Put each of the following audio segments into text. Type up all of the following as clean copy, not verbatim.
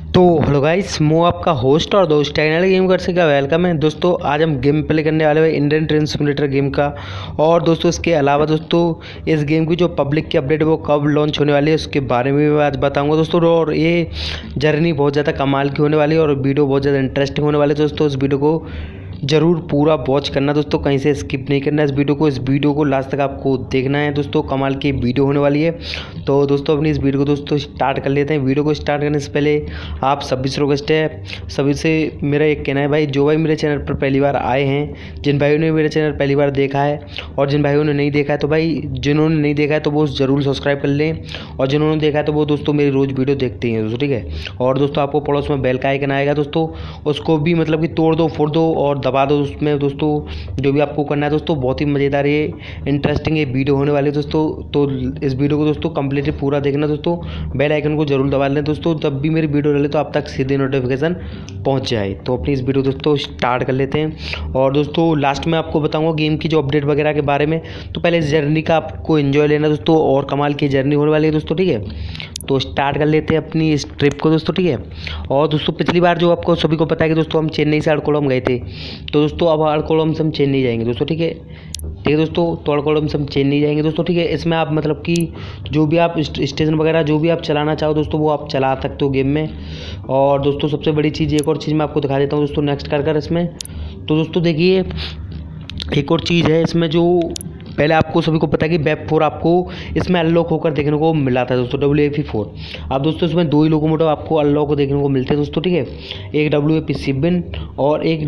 तो hello guys, मैं आपका होस्ट और दोस्त चैनल गेम कर का वेलकम है। दोस्तों आज हम गेम प्ले करने वाले हैं इंडियन ट्रेन सिमुलेटर गेम का। और दोस्तों इसके अलावा दोस्तों इस गेम की जो पब्लिक की अपडेट है वो कब लॉन्च होने वाली है उसके बारे में भी आज बताऊंगा दोस्तों। और ये जर्नी बहुत ज़्यादा कमाल की होने वाली है और वीडियो बहुत ज़्यादा इंटरेस्टिंग होने वाली है दोस्तों। इस वीडियो को ज़रूर पूरा वॉच करना दोस्तों, कहीं से स्किप नहीं करना इस वीडियो को लास्ट तक आपको देखना है दोस्तों। कमाल की वीडियो होने वाली है। तो दोस्तों अपनी इस वीडियो को दोस्तों स्टार्ट कर लेते हैं। वीडियो को स्टार्ट करने से पहले आप सभी से रिक्वेस्ट है, सभी से मेरा एक कहना है भाई, जो भाई मेरे चैनल पर पहली बार आए हैं, जिन भाइयों ने मेरे चैनल पहली बार देखा है और जिन भाइयों ने नहीं देखा है तो भाई जिन्होंने नहीं देखा है तो वो ज़रूर सब्सक्राइब कर लें, और जिन्होंने देखा है तो वो दोस्तों मेरी रोज़ वीडियो देखते हैं दोस्तों, ठीक है। और दोस्तों आपको पड़ोस में बेल का आइकन आएगा दोस्तों, उसको भी मतलब कि तोड़ दो फोड़ दो और दबा दो उसमें दोस्तों। जो भी आपको करना है दोस्तों, बहुत ही मज़ेदार ये इंटरेस्टिंग ये वीडियो होने वाली है दोस्तों। तो इस वीडियो को दोस्तों कंप्लीटली पूरा देखना दोस्तों, बेल आइकन को जरूर दबा लें दोस्तों, जब भी मेरी वीडियो डाले तो आप तक सीधे नोटिफिकेशन पहुंच जाए। तो अपनी इस वीडियो दोस्तों स्टार्ट कर लेते हैं। और दोस्तों लास्ट में आपको बताऊंगा गेम की जो अपडेट वगैरह के बारे में। तो पहले इस जर्नी का आपको एंजॉय लेना दोस्तों, और कमाल की जर्नी होने वाली है दोस्तों, ठीक है। तो स्टार्ट कर लेते हैं अपनी इस ट्रिप को दोस्तों, ठीक है। और दोस्तों पिछली बार जो आपको सभी को पता है कि दोस्तों हम चेन्नई से अरकोलम गए थे, तो दोस्तों अब अरकोलम से हम चेन्नई जाएंगे दोस्तों, ठीक है दोस्तों। तो अरकोलम से हम चेन्नई जाएंगे दोस्तों, ठीक है। इसमें आप मतलब कि जो भी आप स्टेशन वगैरह जो भी आप चलाना चाहो दोस्तों वो आप चला सकते हो गेम में। और दोस्तों सबसे बड़ी चीज़ एक और चीज़ मैं आपको दिखा देता हूँ दोस्तों नेक्स्ट कर इसमें। तो दोस्तों देखिए एक और चीज़ है इसमें, जो पहले आपको सभी को पता है कि वेब 4 आपको इसमें अनलॉक होकर देखने को मिला था दोस्तों, WAP4। अब दोस्तों इसमें दो ही लोकोमोटिव आपको अनलॉक देखने को मिलते हैं दोस्तों, ठीक है। एक WAP7 और एक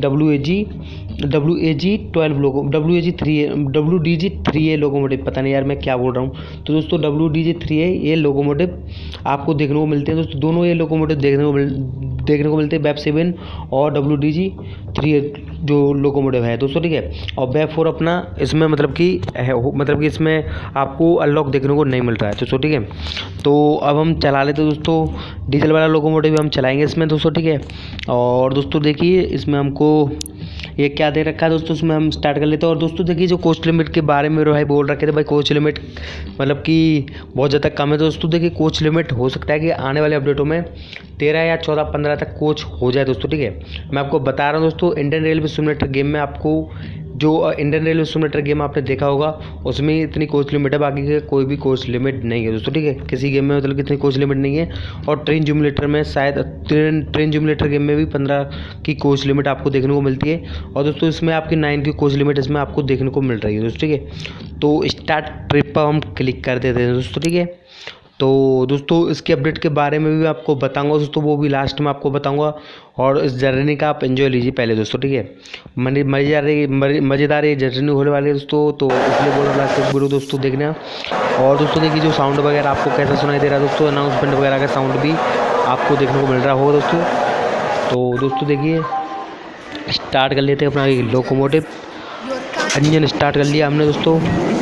WDG3A लोकोमोटिव, पता नहीं यार मैं क्या बोल रहा हूँ। तो दोस्तों WDG3A ये लोकोमोटिव आपको देखने को मिलते हैं दोस्तों, दोनों ये लोकोमोटिव देखने को मिलते हैं, वेब 7 और WDG3A जो लोकोमोटिव है दोस्तों, ठीक है। और वेब 4 अपना इसमें मतलब कि इसमें आपको अनलॉक देखने को नहीं मिल रहा है दोस्तों, ठीक है। तो अब हम चला लेते हैं दोस्तों, डीजल वाला लोकोमोटिव हम चलाएंगे इसमें दोस्तों, ठीक है। और दोस्तों देखिए इसमें हमको ये क्या दे रखा है दोस्तों, इसमें हम स्टार्ट कर लेते हैं। और दोस्तों देखिए जो कोच लिमिट के बारे में मेरे भाई बोल रखे थे, भाई कोच लिमिट मतलब कि बहुत ज़्यादा कम है दोस्तों। देखिए कोच लिमिट हो सकता है कि आने वाले अपडेटों में 13 या 14 15 तक कोच हो जाए दोस्तों, ठीक है। मैं आपको बता रहा हूँ दोस्तों, इंडियन रेलवे सिमुलेटर गेम में आपको जो इंडियन रेलवे सिमुलेटर गेम आपने देखा होगा उसमें इतनी कोच लिमिट है, बाकी के कोई भी कोच लिमिट नहीं है दोस्तों, ठीक है। किसी गेम में मतलब इतनी कोच लिमिट नहीं है। और ट्रेन सिमुलेटर में शायद ट्रेन सिमुलेटर गेम में भी 15 की कोच लिमिट आपको देखने को मिलती है। और दोस्तों इसमें आपकी 9 की कोच लिमिट इसमें आपको देखने को मिल रही है दोस्तों, ठीक है। तो स्टार्ट ट्रिप पर हम क्लिक कर देते हैं दोस्तों, ठीक है। तो दोस्तों इसके अपडेट के बारे में भी आपको बताऊंगा दोस्तों, वो भी लास्ट में आपको बताऊंगा। और इस जर्नी का आप एंजॉय लीजिए पहले दोस्तों, ठीक है। मज़ेदार ये जर्नी होने वाली है दोस्तों, तो इसलिए बोल रहा लास्ट वीडियो दोस्तों देखना। और दोस्तों देखिए जो साउंड वगैरह आपको कैसा सुनाई दे रहा है दोस्तों, अनाउंसमेंट वगैरह का साउंड भी आपको देखने को मिल रहा होगा दोस्तों। तो दोस्तों देखिए स्टार्ट कर लेते हैं अपना लोकोमोटिव, इंजन स्टार्ट कर लिया हमने दोस्तों।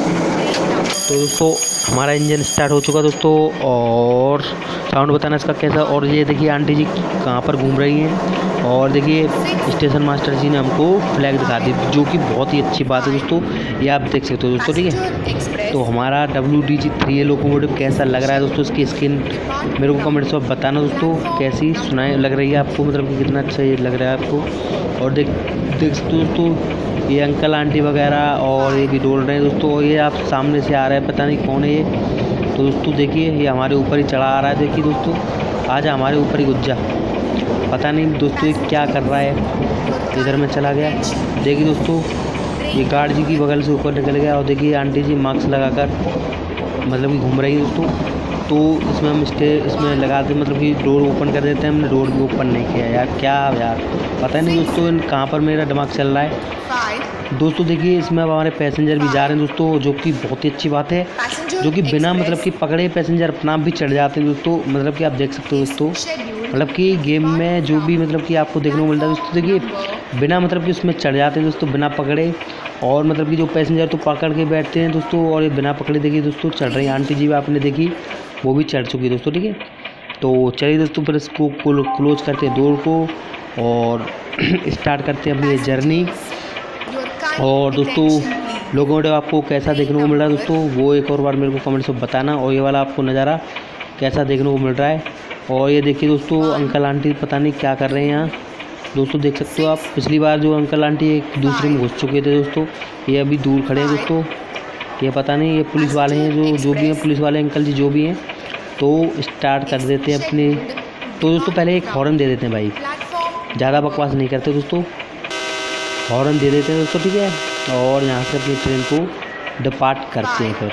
तो दोस्तों हमारा इंजन स्टार्ट हो चुका दोस्तों, और साउंड बताना इसका कैसा। और ये देखिए आंटी जी कहाँ पर घूम रही हैं, और देखिए स्टेशन मास्टर जी ने हमको फ्लैग दिखा दी, जो कि बहुत ही अच्छी बात है दोस्तों, ये आप देख सकते हो दोस्तों, ठीक है। तो हमारा WDG3A लोकोमोटिव कैसा लग रहा है दोस्तों, इसकी स्किन मेरे को कमेंट्स में बताना दोस्तों कैसी सुनाई लग रही है आपको, मतलब कि कितना अच्छा ये लग रहा है आपको। और देख सकते हो दोस्तों ये अंकल आंटी वगैरह और ये भी डोल रहे हैं दोस्तों, और ये आप सामने से आ रहा है, पता नहीं कौन है ये। तो दोस्तों देखिए ये हमारे ऊपर ही चढ़ा आ रहा है, देखिए दोस्तों आजा हमारे ऊपर ही गुज्जा, पता नहीं दोस्तों ये क्या कर रहा है, इधर में चला गया। देखिए दोस्तों ये गार्ड जी की बगल से ऊपर निकल गया, और देखिए आंटी जी मास्क लगाकर मतलब कि घूम रही है दोस्तों। तो इसमें हम इसमें लगा दे मतलब कि डोर ओपन कर देते हैं, हमने डोर भी ओपन नहीं किया यार, क्या यार पता नहीं दोस्तों कहाँ पर मेरा दिमाग चल रहा है दोस्तों। देखिए इसमें अब हमारे पैसेंजर भी जा रहे हैं दोस्तों, जो कि बहुत ही अच्छी बात है, जो कि बिना मतलब कि पकड़े पैसेंजर अपना भी चढ़ जाते हैं दोस्तों, मतलब कि आप देख सकते हो दोस्तों, मतलब कि गेम में जो भी मतलब कि आपको देखने को मिलता है दोस्तों, देखिए बिना मतलब कि उसमें चढ़ जाते हैं दोस्तों बिना पकड़े। और मतलब कि जो पैसेंजर तो पकड़ के बैठते हैं दोस्तों, और ये बिना पकड़े देखिए दोस्तों चढ़ रही है। आंटी जी भी आपने देखी वो भी चढ़ चुकी है दोस्तों, ठीक है। तो चलिए दोस्तों फिर इसको क्लोज करते हैं डोर को, और स्टार्ट करते हैं अपनी ये जर्नी। और दोस्तों लोकोमोटिव आपको कैसा देखने को मिल रहा है दोस्तों, वो एक और बार मेरे को कमेंट्स में बताना। और ये वाला आपको नज़ारा कैसा देखने को मिल रहा है और ये देखिए दोस्तों अंकल आंटी पता नहीं क्या कर रहे हैं यहाँ। दोस्तों देख सकते हो आप, पिछली बार जो अंकल आंटी एक दूसरे में घुस चुके थे दोस्तों, ये अभी दूर खड़े हैं दोस्तों। ये पता नहीं ये पुलिस वाले हैं जो भी हैं, पुलिस वाले अंकल जी जो भी हैं। तो स्टार्ट कर देते हैं अपने। तो दोस्तों पहले एक हॉर्न दे देते हैं भाई, ज़्यादा बकवास नहीं करते दोस्तों, हॉर्न दे देते हैं दोस्तों, ठीक है। और यहाँ से अपनी ट्रेन को डिपार्ट करते हैं फिर।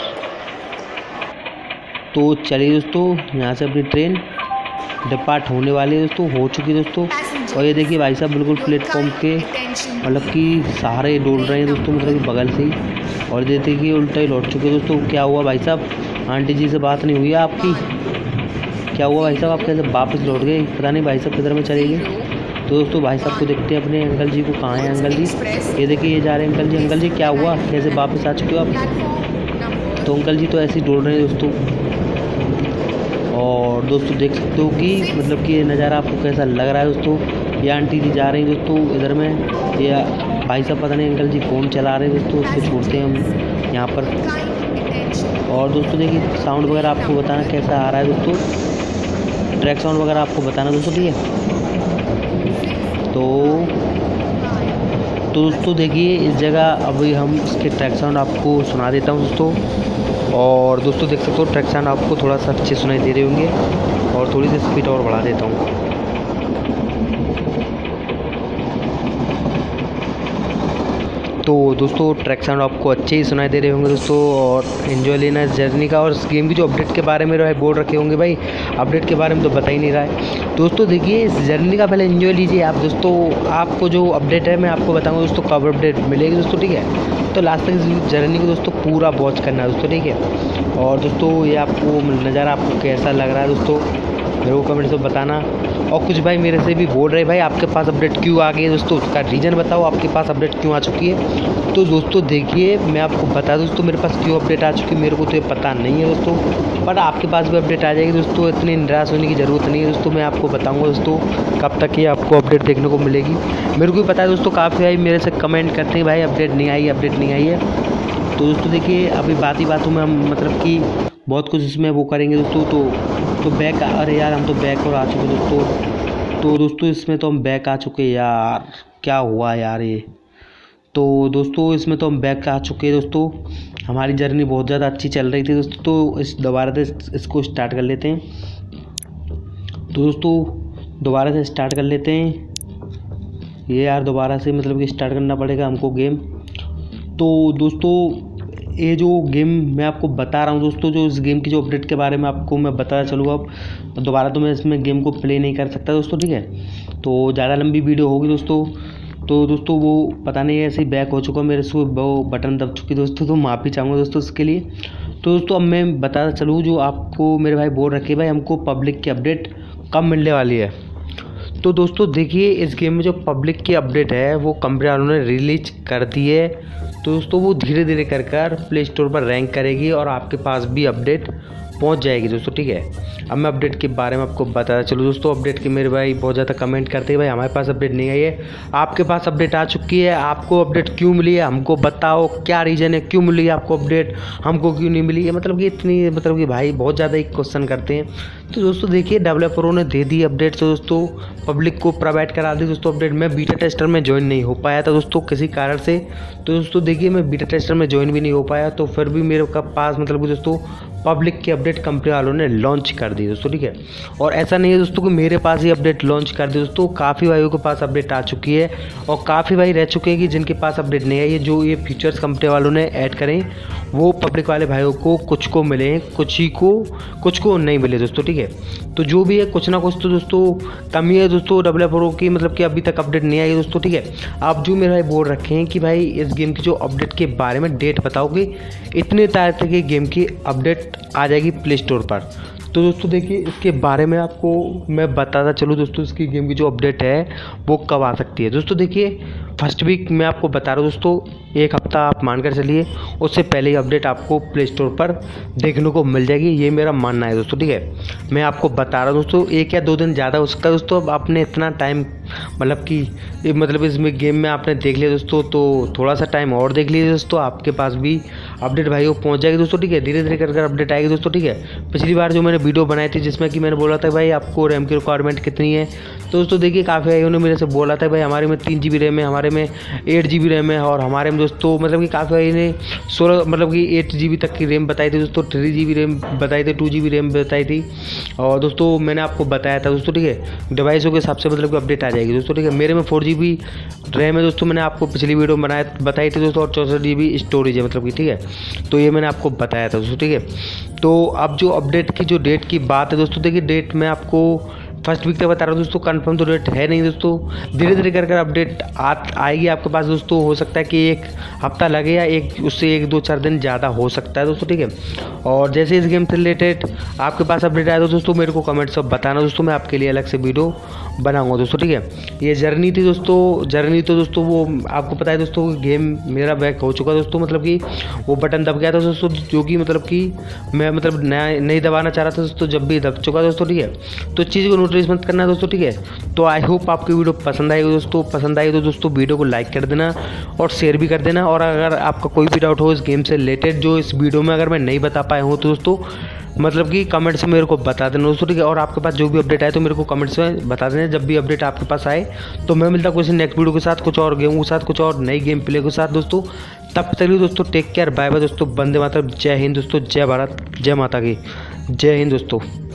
तो चलिए दोस्तों, यहाँ से अपनी ट्रेन डिपार्ट होने वाली है दोस्तों, हो चुकी है दोस्तों। और ये देखिए भाई साहब बिल्कुल प्लेटफॉर्म के मतलब कि सहारे डोल रहे हैं दोस्तों, मतलब कि बगल से ही। और ये देखिए उल्टा ही लौट चुके हैं दोस्तों। क्या हुआ भाई साहब, आंटी जी से बात नहीं हुई है आपकी? क्या हुआ भाई साहब, आप कैसे वापस लौट गए? पता नहीं भाई साहब किधर में चले गए। तो दोस्तों भाई साहब को देखते हैं अपने अंकल जी को, कहाँ हैं अंकल जी? ये देखिए ये जा रहे हैं अंकल जी। अंकल जी क्या हुआ, कैसे वापस आ चुके हो आप? तो अंकल जी तो ऐसे ही डोल रहे हैं दोस्तों। और दोस्तों देख सकते हो कि मतलब कि ये नज़ारा आपको कैसा लग रहा है दोस्तों। ये आंटी जी जा रही हैं दोस्तों इधर में, ये भाई साहब पता नहीं अंकल जी फ़ोन चला रहे हैं दोस्तों, उसको छोड़ते हैं हम यहाँ पर। और दोस्तों देखिए साउंड वगैरह आपको बताना कैसा आ रहा है दोस्तों, ट्रैक साउंड वगैरह आपको बताना दोस्तों, ठीक है। तो दोस्तों देखिए इस जगह अभी हम इसके ट्रैक साउंड आपको सुना देता हूँ दोस्तों। और दोस्तों देख सकते हो ट्रैक साउंड आपको थोड़ा सा अच्छे सुनाई दे रहे होंगे, और थोड़ी सी स्पीड और बढ़ा देता हूँ। तो दोस्तों ट्रैक साउंड आपको अच्छे ही सुनाई दे रहे होंगे दोस्तों, और एंजॉय लेना इस जर्नी का। और इस गेम की जो अपडेट के बारे में भाई बोल रखे होंगे भाई, अपडेट के बारे में तो बता ही नहीं रहा है दोस्तों। देखिए इस जर्नी का पहले एंजॉय लीजिए आप दोस्तों। आपको जो अपडेट है मैं आपको बताऊंगा दोस्तों, कब अपडेट मिलेगी दोस्तों, ठीक है। तो लास्ट तक इस जर्नी को दोस्तों पूरा वॉच करना है दोस्तों, ठीक है। और दोस्तों ये आपको नज़ारा आपको कैसा लग रहा है दोस्तों, मेरे को कमेंट्स में बताना। और कुछ भाई मेरे से भी बोल रहे भाई आपके पास अपडेट क्यों आ गई है दोस्तों, उसका रीज़न बताओ, आपके पास अपडेट क्यों आ चुकी है। तो दोस्तों देखिए मैं आपको बता दूं दोस्तों, मेरे पास क्यों अपडेट आ चुकी है मेरे को तो ये पता नहीं है दोस्तों, बट आपके पास भी अपडेट आ जाएगी दोस्तों, इतनी निराश होने की ज़रूरत नहीं है दोस्तों। मैं आपको बताऊँगा दोस्तों कब तक ये आपको अपडेट देखने को मिलेगी। मेरे को भी पता है दोस्तों, काफ़ी भाई मेरे से कमेंट करते हैं भाई अपडेट नहीं आई, अपडेट नहीं आई है। तो दोस्तों देखिए अभी बात ही बातों में हम मतलब कि बहुत कुछ इसमें वो करेंगे दोस्तों। तो बैक, अरे यार हम तो बैक और आ चुके दोस्तों। तो दोस्तों इसमें तो हम बैक आ चुके यार, क्या हुआ यार ये। तो दोस्तों इसमें तो हम बैक आ चुके हैं दोस्तों, हमारी जर्नी बहुत ज़्यादा अच्छी चल रही थी दोस्तों। तो इस दोबारा से इसको स्टार्ट कर लेते हैं। तो दोस्तों दोबारा से स्टार्ट कर लेते हैं ये यार, दोबारा से मतलब कि स्टार्ट करना पड़ेगा हमको गेम। तो दोस्तों ये जो गेम मैं आपको बता रहा हूँ दोस्तों, जो इस गेम की जो अपडेट के बारे में आपको मैं बताया चलूँगा, अब दोबारा तो मैं इसमें गेम को प्ले नहीं कर सकता दोस्तों, ठीक है। तो ज़्यादा लंबी वीडियो होगी दोस्तों। तो दोस्तों वो पता नहीं ऐसे ही बैक हो चुका मेरे से, वो बटन दब चुकी दोस्तों, तो माफ़ी चाहूँगा दोस्तों इसके लिए। तो दोस्तों अब मैं बताता चलूँ, जो आपको मेरे भाई बोल रखे भाई हमको पब्लिक की अपडेट कब मिलने वाली है। तो दोस्तों देखिए इस गेम में जो पब्लिक की अपडेट है वो कंपनी वालों ने रिलीज कर दी है। तो दोस्तों वो धीरे धीरे कर प्ले स्टोर पर रैंक करेगी और आपके पास भी अपडेट पहुंच जाएगी दोस्तों, ठीक है। अब मैं अपडेट के बारे में आपको बताता चलूँ दोस्तों। अपडेट के मेरे भाई बहुत ज़्यादा कमेंट करते हैं भाई हमारे पास अपडेट नहीं आई है, आपके पास अपडेट आ चुकी है, आपको अपडेट क्यों मिली है हमको बताओ, क्या रीज़न है, क्यों मिली है आपको अपडेट, हमको क्यों नहीं मिली है। मतलब कि इतनी मतलब कि भाई बहुत ज़्यादा एक क्वेश्चन करते हैं। तो दोस्तों देखिए डेवलपरों ने दे दी अपडेट, तो दोस्तों पब्लिक को प्रोवाइड करा दी दोस्तों अपडेट। मैं बीटा टेस्टर में ज्वाइन नहीं हो पाया था दोस्तों किसी कारण से। तो दोस्तों देखिए मैं बीटा टेस्टर में ज्वाइन भी नहीं हो पाया, तो फिर भी मेरे पास मतलब कि दोस्तों पब्लिक की अपडेट कंपनी वालों ने लॉन्च कर दी दोस्तों, ठीक है। और ऐसा नहीं है दोस्तों कि मेरे पास ही अपडेट लॉन्च कर दी दोस्तों, काफ़ी भाइयों के पास अपडेट आ चुकी है और काफ़ी भाई रह चुके हैं कि जिनके पास अपडेट नहीं आई है। जो ये फीचर्स कंपनी वालों ने ऐड करें वो पब्लिक वाले भाइयों को कुछ को मिले हैं, कुछ को नहीं मिले दोस्तों, ठीक है। तो जो भी है कुछ ना कुछ तो दोस्तों कमी है दोस्तों डेवलपरों की, मतलब कि अभी तक अपडेट नहीं आई है दोस्तों, ठीक है। आप जो मेरे भाई बोल रखे हैं कि भाई इस गेम की जो अपडेट के बारे में डेट बताओगे, इतने तारीख तक ये गेम की अपडेट आ जाएगी प्ले स्टोर पर। तो दोस्तों देखिए इसके बारे में आपको मैं बताता चलूँ दोस्तों, इसकी गेम की जो अपडेट है वो कब आ सकती है। दोस्तों देखिए फर्स्ट वीक मैं आपको बता रहा हूँ दोस्तों, एक हफ्ता आप मानकर चलिए, उससे पहले ही अपडेट आपको प्ले स्टोर पर देखने को मिल जाएगी, ये मेरा मानना है दोस्तों, ठीक है। मैं आपको बता रहा हूँ दोस्तों, 1 या 2 दिन ज़्यादा हो सकता है दोस्तों, अब आपने इतना टाइम मतलब कि मतलब इसमें गेम में आपने देख लिया दोस्तों, तो थोड़ा सा टाइम और देख लीजिए दोस्तों, आपके पास भी अपडेट भाई वो पहुंच जाएगी दोस्तों, ठीक है। धीरे धीरे कर अपडेट आएगी दोस्तों, ठीक है। पिछली बार जो मैंने वीडियो बनाई थी जिसमें कि मैंने बोला था भाई आपको रैम की रिक्वायरमेंट कितनी है, तो दोस्तों देखिए काफ़ी भाइयों ने मेरे से बोला था भाई हमारे में 3 GB रैम है, हमारे में 8 GB रैम है, और हमारे में दोस्तों मतलब कि काफ़ी भाई ने 16 मतलब कि 8 GB तक की रैम बताई थी दोस्तों, 3 GB रैम बताई थी, 2 GB रैम बताई थी। और दोस्तों मैंने आपको बताया था दोस्तों, ठीक है, डिवाइसों के हिसाब से मतलब कि अपडेट आ जाएगी दोस्तों, ठीक है। मेरे में 4 GB रैम है दोस्तों, मैंने आपको पिछली वीडियो में बताई थी दोस्तों, और 64 GB स्टोरेज है मतलब कि, ठीक है। तो ये मैंने आपको बताया था दोस्तों, ठीक है। तो अब जो अपडेट की जो डेट की बात है दोस्तों, देखिए डेट मैं आपको फर्स्ट वीक तक बता रहा हूँ दोस्तों, कंफर्म तो डेट है नहीं दोस्तों, धीरे धीरे कर अपडेट आएगी आपके पास दोस्तों। हो सकता है कि 1 हफ्ता लगे या उससे 1-2-4 दिन ज़्यादा हो सकता है दोस्तों, ठीक है। और जैसे इस गेम से रिलेटेड आपके पास अपडेट आया तो दोस्तों मेरे को कमेंट सब बताना दोस्तों, मैं आपके लिए अलग से वीडियो बनाऊंगा दोस्तों, ठीक है। ये जर्नी थी दोस्तों, जर्नी तो दोस्तों वो आपको पता है दोस्तों, गेम मेरा बैक हो चुका दोस्तों, मतलब कि वो बटन दब गया था दोस्तों, जो कि मतलब कि मैं मतलब नहीं दबाना चाह रहा था दोस्तों, जब भी दब चुका दोस्तों, ठीक है। तो चीज़ को नोटिस मत करना दोस्तों, ठीक है। तो आई होप आपकी वीडियो पसंद आएगी दोस्तों, पसंद आई तो दोस्तों वीडियो को लाइक कर देना और शेयर भी कर देना। और अगर आपका कोई भी डाउट हो इस गेम से रिलेटेड जो इस वीडियो में अगर मैं नहीं बता पाया हूँ तो दोस्तों मतलब कि कमेंट से मेरे को बता देना दोस्तों, ठीक है। और आपके पास जो भी अपडेट आए तो मेरे को कमेंट्स में बता देना, जब भी अपडेट आपके पास आए तो मैं मिलता कुछ नेक्स्ट वीडियो के साथ, कुछ और गेम के साथ, कुछ और नई गेम प्ले के साथ दोस्तों। तब तक दोस्तों टेक केयर, बाय बाय दोस्तों, वंदे मातरम, जय हिंद दोस्तों, जय भारत, जय माता की, जय हिंद दोस्तों।